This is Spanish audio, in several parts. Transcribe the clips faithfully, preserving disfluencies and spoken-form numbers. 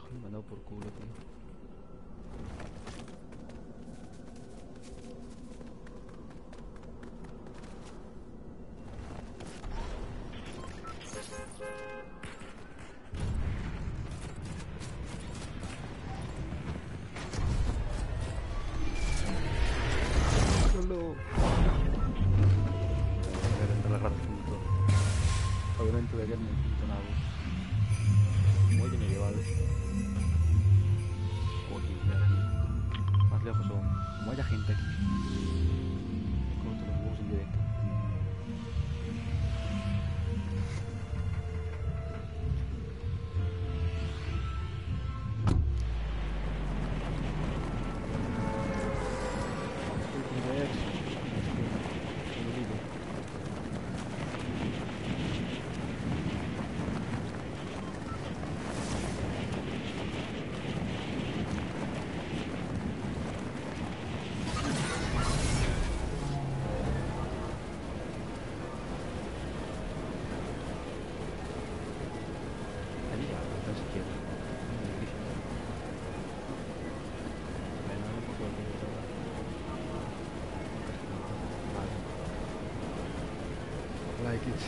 Me han dado por culo, tío. Obviamente debería haberme funcionado. Muelle medieval. Joder, aquí. Más lejos aún. Como haya gente aquí. Corto los huevos en directo. Like it.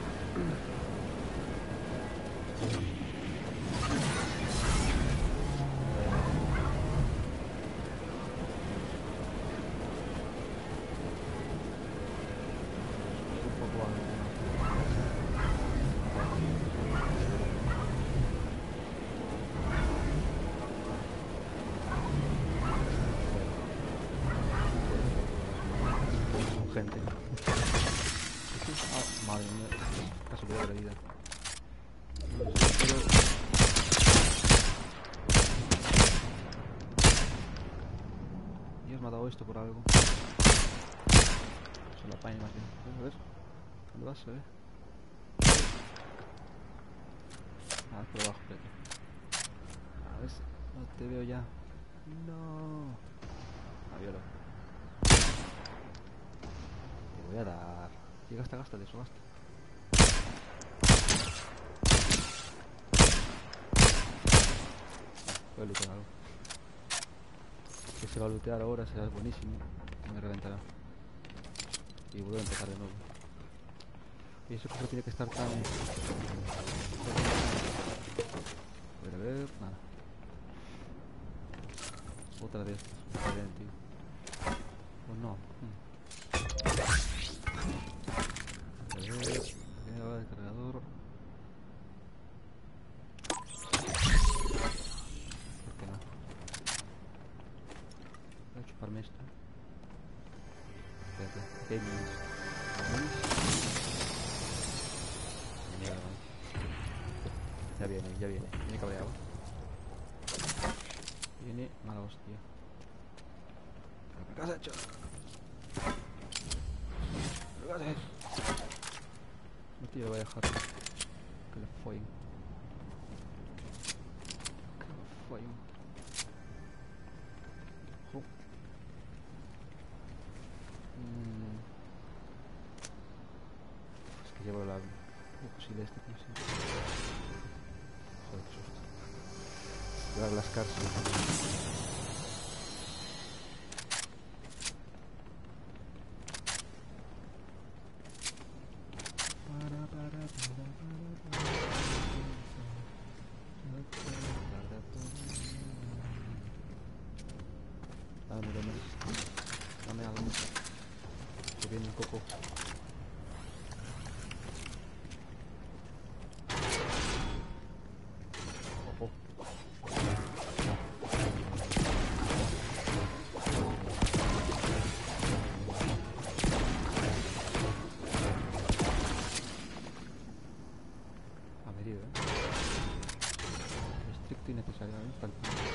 Gente. Oh, madre mía, casi voy a la vida. No sé, pero... Dios me ha dado esto por algo. Se la paña más bien. A ver, ¿dónde vas? Se ve. Ah, por abajo, espérate. A ver, no te veo ya. No. Ah, viola. Te voy a dar. Y gasta, gasta de eso, gasta. Voy a lootear algo. Que se va a lootear ahora, será buenísimo. Y me reventará. Y vuelvo a empezar de nuevo. Y ese cofre tiene que estar tan... A ver, a ver, nada. Otra de estas. Está bien, tío. Pues no. Hmm. A ver, aquí va el cargador. ¿Por qué no? Voy a chuparme esto. Espérate, ¿qué hay mis? Mierda. Ya viene, ya viene. Viene cabreado. Viene mala hostia. ¿Qué has hecho? ¿Qué has hecho? No te lo voy a dejar. Que le follen. Que le follen. Oh. Mm. Es que llevo la... el fusil este, no sé. Joder, qué susto. Llevar las cárceles. Dame, dame. Dame algo. Que viene un coco. Ojo. Ha venido, eh. Estricto y necesario, ¿eh? Tal.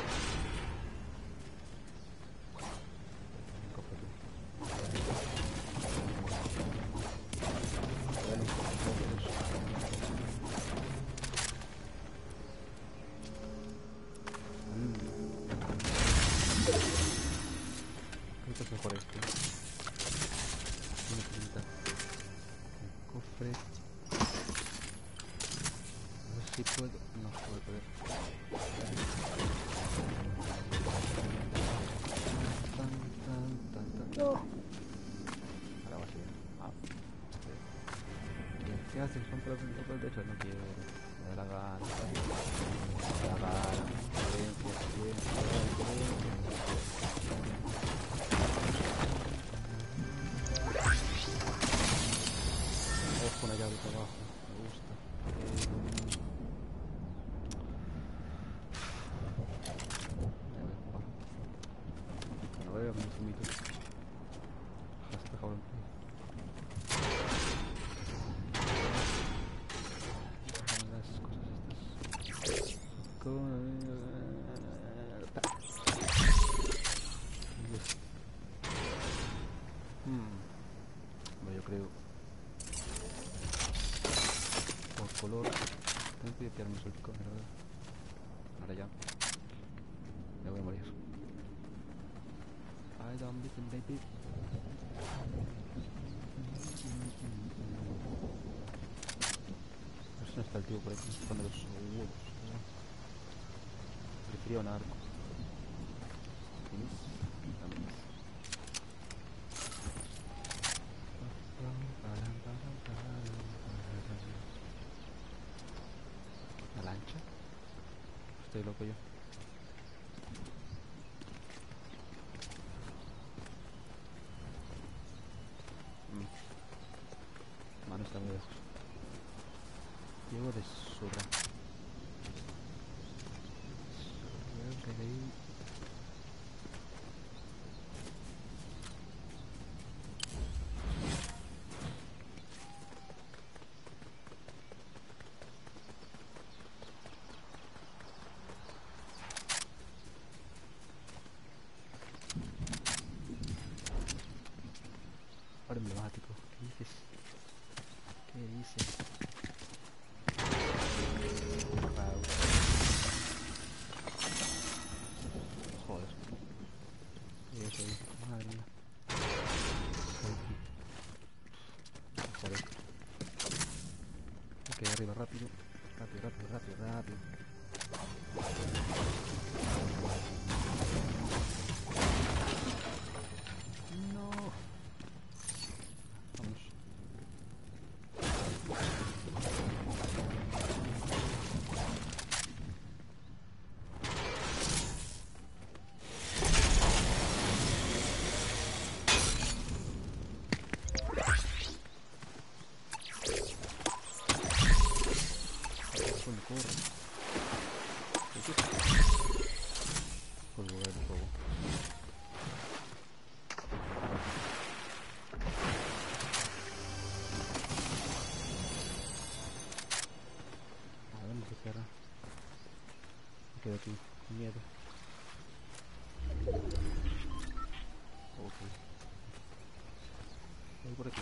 Creo que es mejor este. Tiene pinta. El cofre. si puedo. No puedo poder. Tan, tan, tan, tan. No. Ahora va a ser. Ah. ¿Qué, ¿Qué haces? Rompe el, rompe el techo. No quiero. Me da la gana. Me da la gana. Silencio, silencio, silencio. Ojo, una llave para abajo. Me gusta. Eh... No veo que me sumito. Hasta cabrón. Las cosas estas. Con... Hmm. Bueno, yo creo. Por color. Tengo que pillarme el pico, ¿verdad? Ahora ya. Me voy a morir. I don't listen, baby. A ver si no está el tío por aquí, buscando los huevos. Prefiero un arco. ¿Tienes? También. ¿Una lancha? Estoy loco yo. Mano está muy lejos. Llego de sobra. Ahora emblemático. ¿Qué dices? ¿Qué dices? Wow. Joder. Y eso ahí. Madre mía. Joder. Ok, arriba, rápido. Rápido, rápido, rápido, rápido. No. Vamos. Corre. Pues voy a ver el juego. A ver, ¿qué será? Me quedo aquí, con miedo. Ok. Voy por aquí.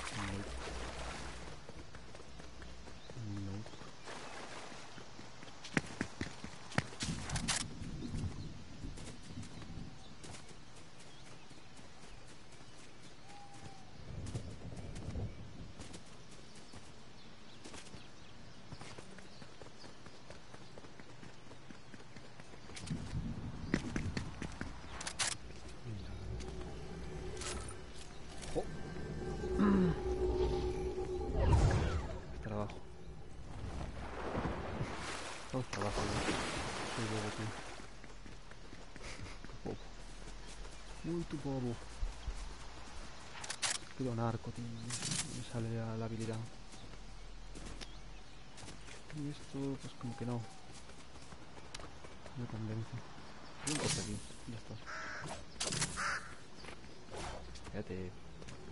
No. No. Oh. Está abajo. Todo está abajo. Soy bobo, tío. Bobo. Muy tu bobo. Quiero un arco, tío. Me sale la, la habilidad. Y esto, pues como que no. No convence. Un coche aquí. Ya está. Fíjate.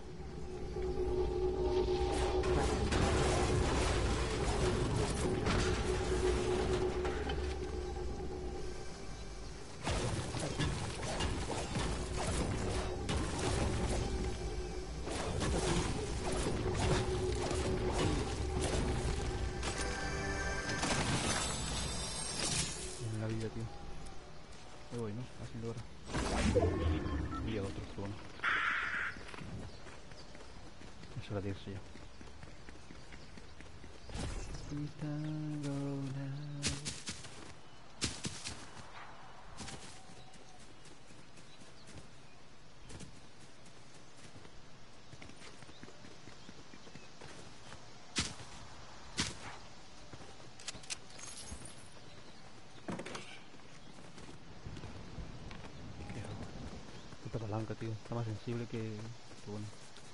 En la vida, tío. Ahí voy, ¿no? Haciendo hora. Y llega otro trono. Es hora de irse ya. We tango now. Puta palanca, tío. Está más sensible que... que bueno.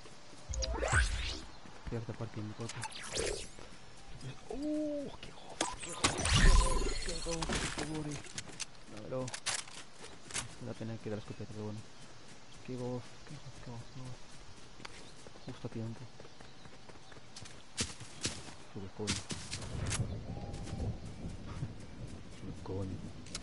Cierta parte de mi cuerpo. ¡Uh! ¡Qué gozo! ¡Qué gozo! ¡Qué gozo! ¡Qué gozo! Dámelo. Me da pena que da la escopeta, pero bueno. ¡Qué gozo! ¡Qué gozo! ¡Qué gozo! ¡Qué gozo! Justo a tiempo. Sube coño. Sube coño.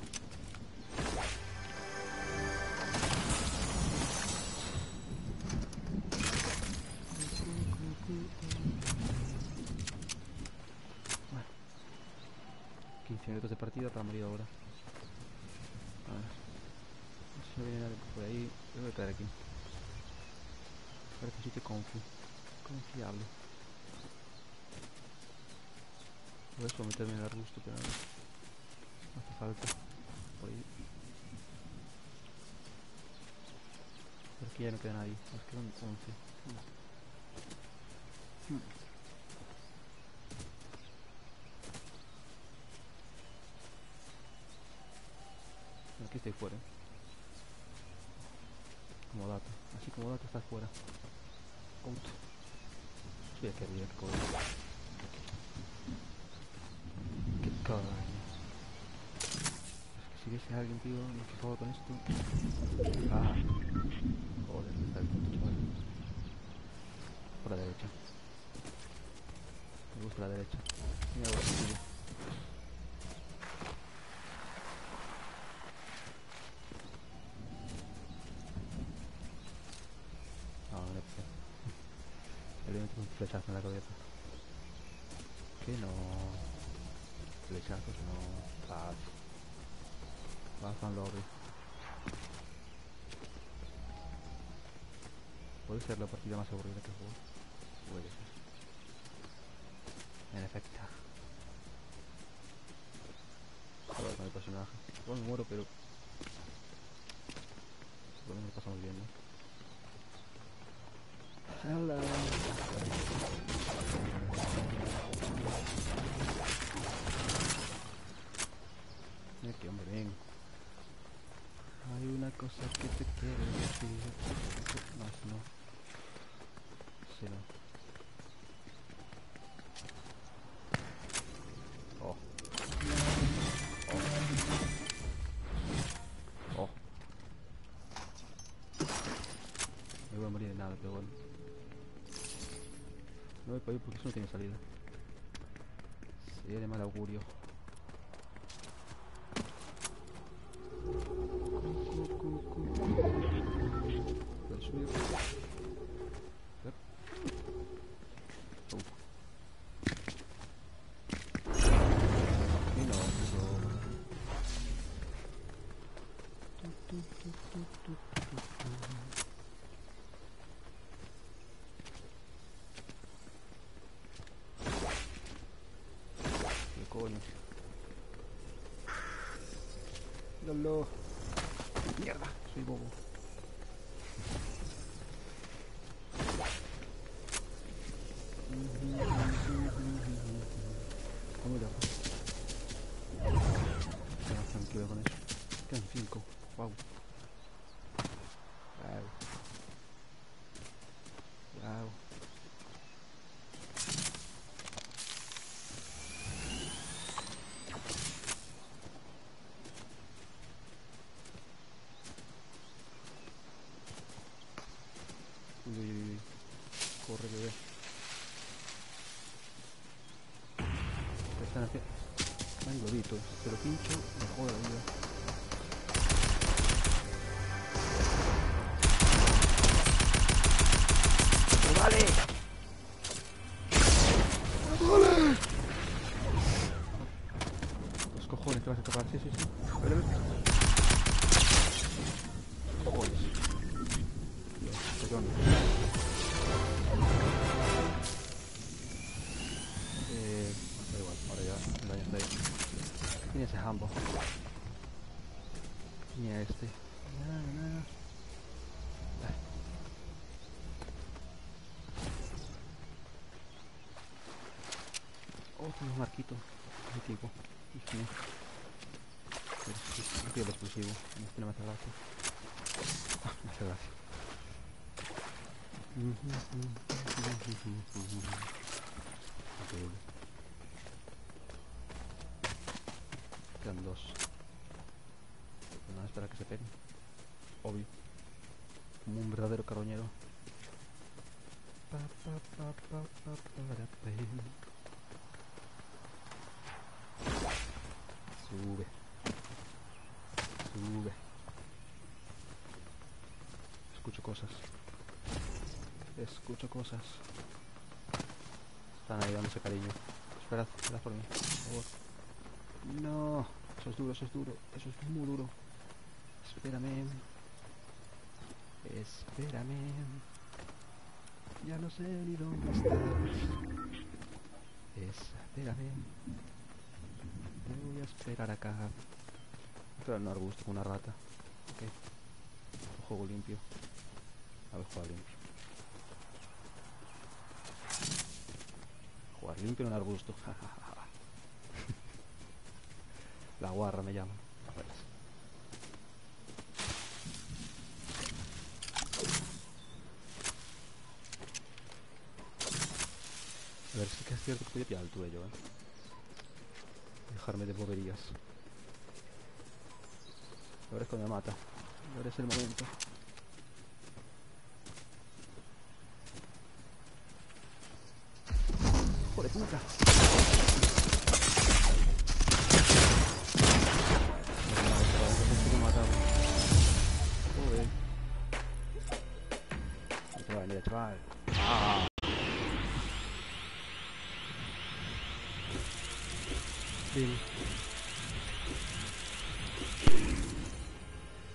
Bueno, quince minutos de partida para morir ahora. A ver. No sé si viene nadie por ahí. Yo voy a caer aquí. Parece un sitio confi. Confiable. Voy a someterme en el arbusto, pero no hace falta. Por ahí. Por aquí ya no queda nadie. Nos quedan once. Hmm. Aquí estoy fuera. Como dato. Así como dato está fuera. Out. Subí aquí arriba, que coño. Qué coño. Es que si viese a alguien, tío, no se joda con esto. Ah. Joder, está el punto, chaval. Por la derecha. Me gusta la derecha. Mira, ahora sí. No, no le puse. Le meto un flechazo en la cabeza. Que no. Flechazos no. Paz. Paz and lobby. Puede ser la partida más aburrida que juego. Puede ser. En efecto. A ver con el personaje. Igual me muero, pero... por lo menos lo pasamos bien, ¿no? Hello. Mira que hombre, ven. Hay una cosa que te quiero decir. No, eso no. Sí, no. Oh. Oh. Oh. Me voy a morir de nada, pero bueno. No voy para ir porque eso no tiene salida. Sería de mal augurio. Puedes subir. Yep. Oh. Y no, eso. Tu, tu, tu, tu, tu, tu, tu. ¿Qué coño? Míralo. Mierda, soy bobo. ¿Cómo le hago? Queda tranquilo con eso. Quedan cinco. Wow. Wow. Wow. Uy, uy, uy. Corre, bebé. Están haciendo... Hay globitos. Te lo pincho, me joda la vida. ¡Vale! ¡Vale! Los cojones te vas a escapar, sí, sí, sí. A ver, a ver. Cojones. Dios, perdón. Eh... Da igual. Rambo. Ni a este. Na, na. Ay. Oh, tengo un marquito. Mítico. Hijo. No quiero el explosivo. Este no me hace gracia. Ah, me hace gracia. Increíble. Quedan dos. Pero nada, espera que se peguen. Obvio. Como un verdadero carroñero. Pa, pa, pa, pa, pa, para, pa. Sube. Sube. Escucho cosas. Escucho cosas. Están ahí dándose cariño. Esperad, esperad por mí, por favor. No. Eso es duro, eso es duro. Eso es muy duro. Espérame. Espérame. Ya no sé ni dónde estás. Espérame. Te voy a esperar acá. Pero en un arbusto con una rata. Ok. Juego limpio. A ver, jugar limpio. Jugar limpio en un arbusto. La guarra me llama. A ver. A ver, sí que es cierto que podía pillar altura yo, eh. Dejarme de boberías. Ahora es cuando me mata. Ahora es el momento. ¡Hijo de puta! Joder. Chaval, mira, chaval. ¡Ah! Fin.